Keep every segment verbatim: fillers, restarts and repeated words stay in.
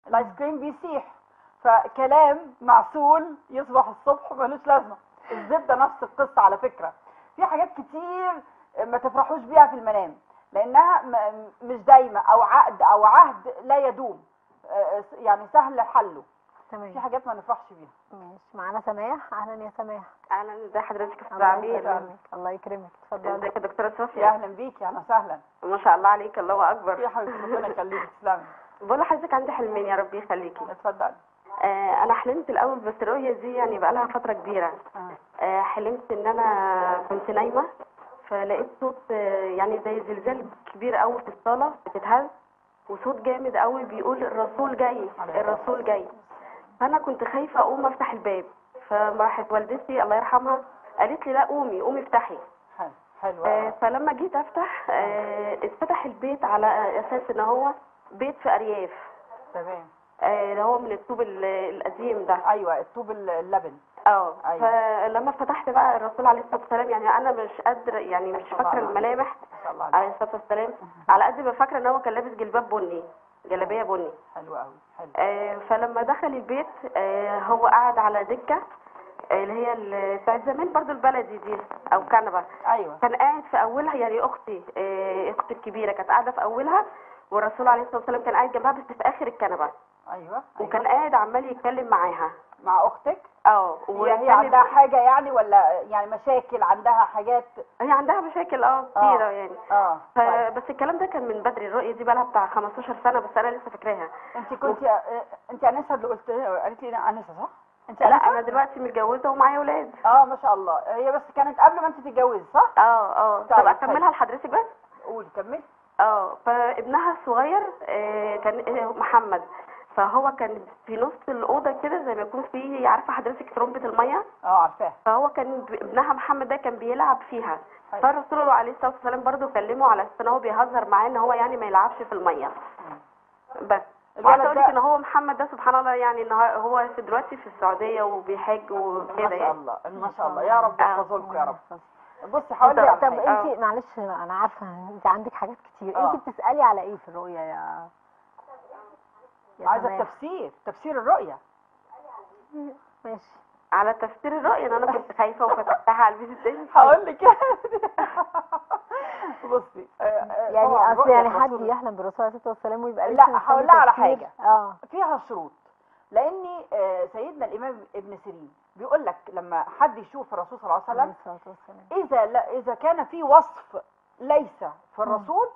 الايس كريم بيسيح، فكلام معسول يصبح الصبح ملوش لازمه. الزبده نفس القصه على فكره. في حاجات كتير ما تفرحوش بيها في المنام، لانها مش دايمه، او عقد او عهد لا يدوم، يعني سهل حله. تمام. في حاجات ما نفرحش بيها. ماشي. معانا سماح. اهلا يا سماح. اهلا، ازي حضرتك يا استاذ الله عبير؟ يكرمك. الله يكرمك. اتفضلي. ازيك يا دكتوره يا صوفيا؟ اهلا بيكي، اهلا وسهلا. ما شاء الله عليك، الله اكبر. يا حبيبتي ربنا يخليكي، تسلمي. بقول لحضرتك عندي حلمين، يا رب يخليكي. اتفضلي. آه انا حلمت الاول، بس الرؤيه دي يعني بقى لها فتره كبيره. آه حلمت ان انا كنت نايمه، فلقيت صوت آه يعني زي زلزال كبير قوي في الصاله بتتهز، وصوت جامد قوي بيقول الرسول جاي الرسول جاي. فانا كنت خايفه اقوم افتح الباب، فراحت والدتي الله يرحمها قالت لي لا قومي قومي افتحي. حلو حلو. آه فلما جيت افتح آه اتفتح البيت على اساس ان هو بيت في ارياف. تمام. آه اللي هو من الطوب القديم ده. ايوه، الطوب اللبن. اه أيوة. فلما فتحت بقى الرسول عليه الصلاه والسلام، يعني انا مش قادره، يعني مش فاكره الملامح عليه الصلاه والسلام، على قد ما فاكره ان هو كان لابس جلباب بني، جلابيه بني. حلو قوي. حلو. آه فلما دخل البيت آه هو قعد على دكه اللي هي ال- بتاعت زمان برضو البلدي دي او كنبه. ايوه. كان قاعد في اولها، يعني اختي آه اختي الكبيره كانت قاعده في اولها، والرسول عليه الصلاه والسلام كان قاعد جنبها بس في اخر الكنبه. ايوه. وكان قاعد عمال يتكلم معاها. مع اختك؟ اه. هي هي عندها حاجه يعني، ولا يعني مشاكل، عندها حاجات؟ هي عندها مشاكل اه كتيره يعني. اه ف... بس الكلام ده كان من بدري، الرؤيه دي بقى لها بتاع خمستاشر سنه، بس انا لسه فاكراها. انت كنت و... انت انسه اللي قلت قالت لي انسه صح؟ انت لا أنسة؟ انا دلوقتي متجوزه ومعايا اولاد. اه ما شاء الله. هي بس كانت قبل ما انت تتجوزي صح؟ اه اه. طيب طب اكملها لحضرتك بس. قولي كملي. اه فابنها الصغير آه كان آه محمد، فهو كان في نص الاوضه كده زي ما يكون في، عارفه حضرتك ترمبه الميه؟ اه عارفاها. فهو كان ب- ابنها محمد ده كان بيلعب فيها. فالرسول عليه الصلاه والسلام برضه كلمه على اساس ان هو بيهزر معاه ان هو يعني ما يلعبش في الميه. بس وعايزه اقول لك ان هو محمد ده سبحان الله، يعني ان هو في دلوقتي في السعوديه وبيحج وكده. ما شاء الله ما شاء الله، يا رب يحفظه لكم يا رب. بصي حاولي. حاولي. طب انت معلش، انا عارفه ان انت عندك حاجات كتير. آه. انت بتسالي على ايه في الرؤيه يا يا عايزه سماح؟ التفسير، تفسير الرؤيه. ماشي. على تفسير الرؤيه ان انا كنت خايفه وفتحتها على البيت التاني. هقول لك بصي آه، آه، يعني طبعاً اصل رؤية يعني حد الرسول- يحلم بالرسول عليه الصلاه والسلام ويبقى لسه لا مستني هقول لها على تفسير. حاجه اه فيها شروط. لان آه، سيدنا الامام ابن سيرين بيقول لك لما حد يشوف الرسول صلى الله عليه عليه وسلم، الصلاه والسلام، اذا لا اذا كان في وصف ليس في الرسول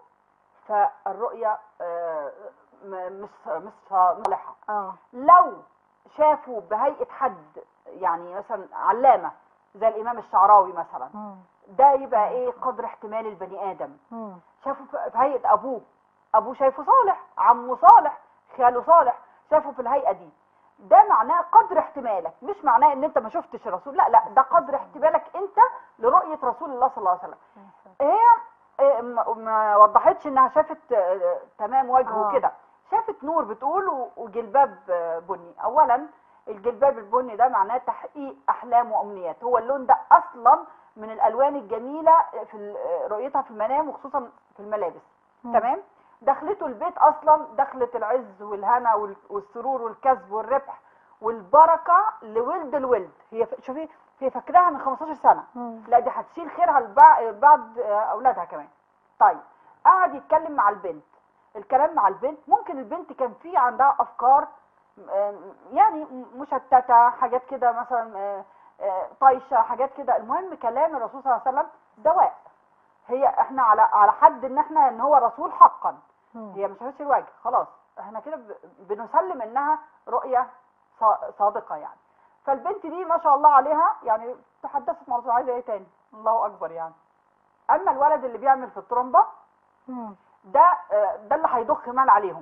فالرؤيه آه، م- مش مش صالحه. اه لو شافوا بهيئه حد، يعني مثلا علامه زي الامام الشعراوي مثلا، مم. ده يبقى ايه قدر احتمال البني ادم. مم. شافوا في هيئه ابوه، ابوه شايفه صالح، عمه صالح، خاله صالح، شافوا في الهيئه دي، ده معناه قدر احتمالك، مش معناه ان انت ما شفتش الرسول، لا لا، ده قدر احتمالك انت لرؤيه رسول الله صلى الله عليه وسلم. هي إيه، ما ما وضحتش انها شافت آه، تمام وجهه آه. كده، شافت نور بتقول و- وجلباب آه، بني. اولا الجلباب البني ده معناه تحقيق احلام وامنيات، هو اللون ده اصلا من الالوان الجميله في ال- رؤيتها في المنام، وخصوصا في الملابس. مم. تمام. دخلته البيت اصلا دخلت العز والهنا وال- والسرور والكسب والربح والبركه لولد الولد. هي ف- شوفي هي فاكراها من خمستاشر سنه، مم. لا دي هتشيل خيرها لبع- بعد آه، اولادها كمان. طيب قعد يتكلم مع البنت، الكلام مع البنت ممكن البنت كان في عندها افكار آم، يعني مشتته، حاجات كده مثلا آه، آه، طايشه، حاجات كده. المهم كلام الرسول صلى الله عليه وسلم دواء. هي احنا على على حد ان احنا ان هو رسول حقا، مم. هي مش شافتش الوجه، خلاص احنا كده ب- بنسلم انها رؤيه صا- صادقه يعني. فالبنت دي ما شاء الله عليها يعني تحدثت مع الرسول، عايزه ايه تاني؟ الله اكبر يعني. اما الولد اللي بيعمل في الترومبه مم. ده آه، ده اللي هيضخ مال عليهم.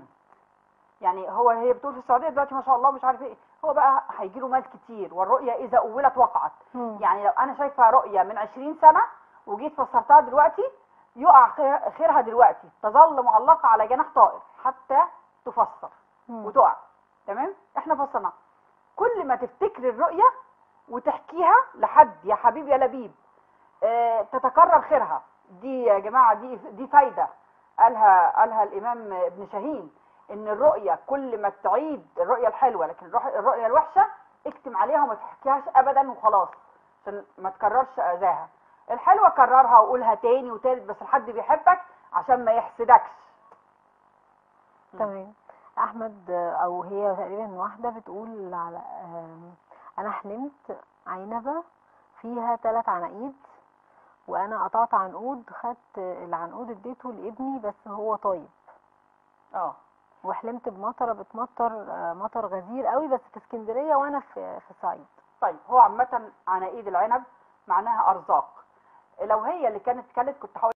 يعني هو هي بتقول في السعوديه دلوقتي ما شاء الله مش عارف ايه، هو بقى هيجي له مال كتير، والرؤيه اذا اولت وقعت. مم. يعني لو انا شايفه رؤيه من عشرين سنه وجيت فسرتها دلوقتي، يقع خير- خيرها دلوقتي، تظل معلقه على جناح طائر حتى تفسر مم. وتقع. تمام. احنا فسرناها. كل ما تفتكر الرؤيه وتحكيها لحد يا حبيبي يا لبيب آه، تتكرر خيرها. دي يا جماعه دي دي فايده قالها قالها الامام ابن شاهين، ان الرؤيه كل ما تعيد الرؤيه الحلوه، لكن الروح- الرؤيه الوحشه اكتم عليها وما تحكيهاش ابدا وخلاص عشان ما تكررش اذاها. الحلوه كررها وقولها تاني وتالت، بس الحد بيحبك عشان ما يحسدكش. تمام. احمد او هي تقريبا واحده بتقول على آم، انا حلمت عنبه فيها ثلاث عناقيد، وانا قطعت عنقود، خدت العنقود اديته لابني بس هو طيب. اه وحلمت بمطره بتمطر آه، مطر غزير قوي بس في اسكندريه وانا في في الصعيد. طيب هو عامه عناقيد العنب معناها ارزاق. لو هي اللي كانت كانت كنت هقول